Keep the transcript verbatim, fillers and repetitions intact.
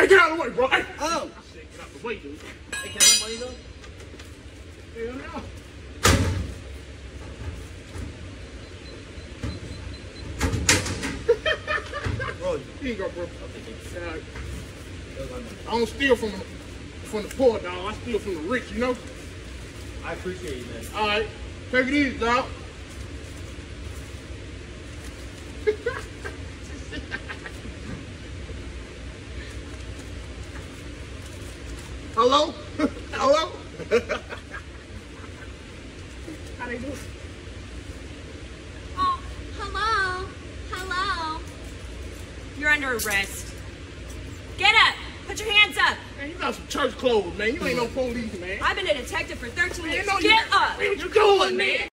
Hey, get out of the way, bro. Hey. Oh. I said, get out the way, dude. Hey, can I have money though? Hell no. Bro, Here you go, bro. Uh, I don't steal from the, from the poor, dog. I steal from the rich, you know? I appreciate you, man. All right. Take it easy, dog. Hello? Hello? How they doing? Oh, hello. Hello. You're under arrest. Get up. Put your hands up. Man, you got some church clothes, man. You ain't no police, man. I've been a detective for thirteen Man, years. no, you- Get up. Man, what you doing, man?